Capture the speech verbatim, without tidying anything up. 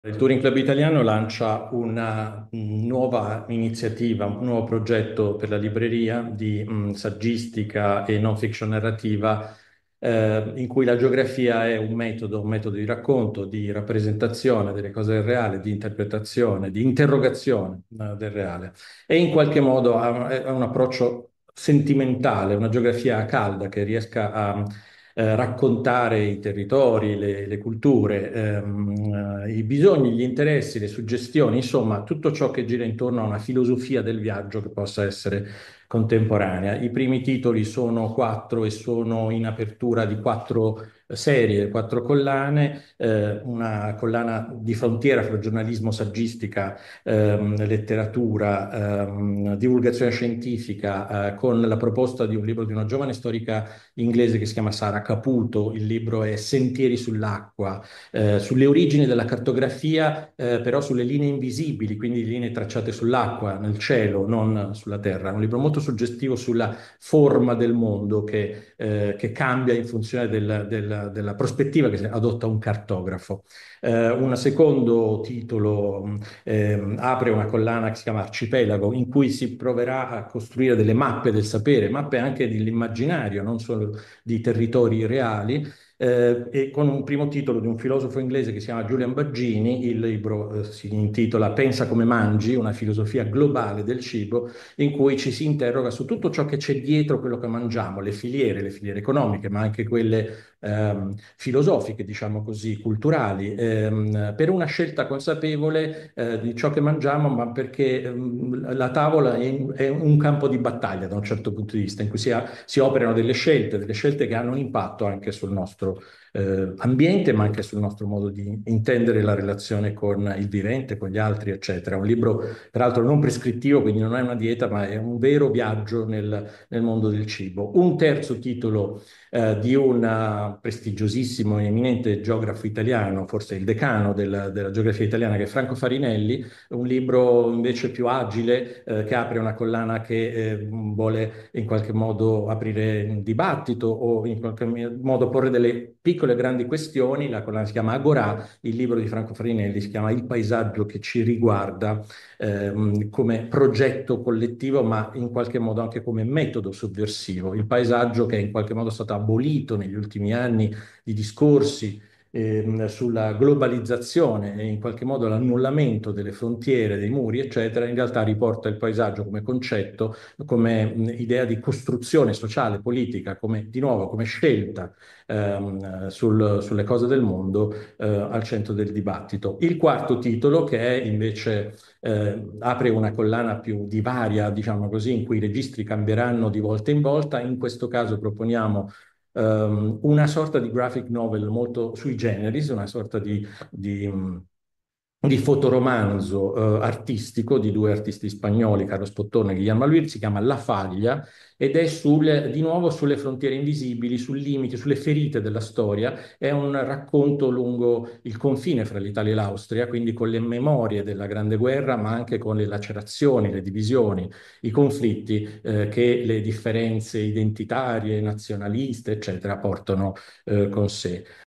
Il Touring Club Italiano lancia una mh, nuova iniziativa, un nuovo progetto per la libreria di mh, saggistica e non fiction narrativa, eh, in cui la geografia è un metodo, un metodo di racconto, di rappresentazione delle cose del reale, di interpretazione, di interrogazione, eh, del reale. E in qualche modo ha, ha un approccio sentimentale, una geografia calda che riesca a eh, raccontare i territori, le, le culture, ehm, eh, i bisogni, gli interessi, le suggestioni, insomma, tutto ciò che gira intorno a una filosofia del viaggio che possa essere contemporanea. I primi titoli sono quattro e sono in apertura di quattro serie, quattro collane, eh, una collana di frontiera fra giornalismo, saggistica, ehm, letteratura, ehm, divulgazione scientifica, eh, con la proposta di un libro di una giovane storica inglese che si chiama Sara Caputo. Il libro è Sentieri sull'acqua, eh, sulle origini della cartografia, eh, però sulle linee invisibili, quindi linee tracciate sull'acqua, nel cielo, non sulla terra. È un libro molto suggestivo sulla forma del mondo che, eh, che cambia in funzione del- del- della prospettiva che adotta un cartografo. Eh, un secondo titolo mh, ehm, apre una collana che si chiama Arcipelago, in cui si proverà a costruire delle mappe del sapere, mappe anche dell'immaginario, non solo di territori reali, eh, e con un primo titolo di un filosofo inglese che si chiama Julian Baggini. Il libro eh, si intitola Pensa come mangi, una filosofia globale del cibo, in cui ci si interroga su tutto ciò che c'è dietro quello che mangiamo, le filiere, le filiere economiche, ma anche quelle ehm, filosofiche, diciamo così, culturali, ehm, per una scelta consapevole eh, di ciò che mangiamo, ma perché ehm, la tavola è, è un campo di battaglia da un certo punto di vista, in cui si, ha- si operano delle scelte, delle scelte che hanno un impatto anche sul nostro eh, ambiente, ma anche sul nostro modo di intendere la relazione con il vivente, con gli altri, eccetera. Un libro, peraltro, non prescrittivo, quindi non è una dieta, ma è un vero viaggio nel, nel mondo del cibo. Un terzo titolo eh, di un eh, prestigiosissimo e eminente geografo italiano, forse il decano del- della geografia italiana, che è Franco Farinelli, un libro invece più agile, eh, che apre una collana che eh, vuole in qualche modo aprire un dibattito o in qualche modo porre delle piccole e grandi questioni. La collana si chiama Agorà, il libro di Franco Farinelli si chiama Il paesaggio che ci riguarda, ehm, come progetto collettivo, ma in qualche modo anche come metodo sovversivo. Il paesaggio che è in qualche modo stato abolito negli ultimi anni di discorsi ehm, sulla globalizzazione e in qualche modo l'annullamento delle frontiere, dei muri, eccetera, in realtà riporta il paesaggio come concetto, come mh, idea di costruzione sociale, politica, come di nuovo come scelta ehm, sul- sulle cose del mondo, eh, al centro del dibattito. Il quarto titolo, che è invece eh, apre una collana più di varia, diciamo così, in cui i registri cambieranno di volta in volta. In questo caso proponiamo ehm, una sorta di graphic novel molto sui generis, una sorta di, di, mh, di fotoromanzo eh, artistico di due artisti spagnoli, Carlos Pottone e Guillermo Alvir. Si chiama La Faglia ed è sul- di nuovo sulle frontiere invisibili, sui limiti, sulle ferite della storia. È un racconto lungo il confine fra l'Italia e l'Austria, quindi con le memorie della Grande Guerra, ma anche con le lacerazioni, le divisioni, i conflitti eh, che le differenze identitarie, nazionaliste, eccetera, portano eh, con sé.